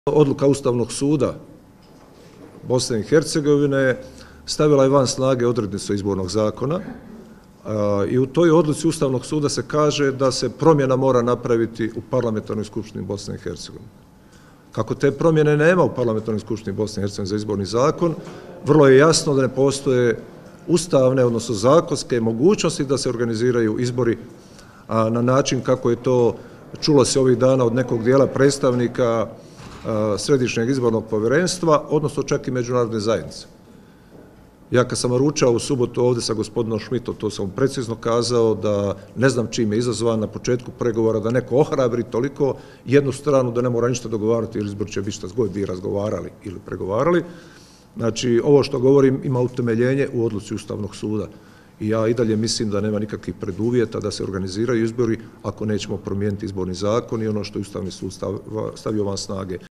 Odluka Ustavnog suda Bosne i Hercegovine stavila je van snage odrednicu izbornog zakona i u toj odluci Ustavnog suda se kaže da se promjena mora napraviti u Parlamentarnoj skupštini Bosne i Hercegovine. Kako te promjene nema u Parlamentarnoj skupštini Bosne i Hercegovine za izborni zakon, vrlo je jasno da ne postoje ustavne, odnosno zakonske mogućnosti da se organiziraju izbori na način kako je to čulo se ovih dana od nekog dijela predstavnika Središnjeg izbornog povjerenstva, odnosno čak i međunarodne zajednice. Ja kad sam ručao u subotu ovdje sa gospodinom Šmitom, to sam precizno kazao da ne znam čime je izazvan na početku pregovora da neko ohrabri toliko jednu stranu da ne mora ništa dogovarati jer izbor će biti šta god bi razgovarali ili pregovarali. Znači, ovo što govorim ima utemeljenje u odluci Ustavnog suda. I ja i dalje mislim da nema nikakvih preduvjeta da se organiziraju izbori ako nećemo promijeniti izborni zakon i ono što je Ustavni sud stavio van snage.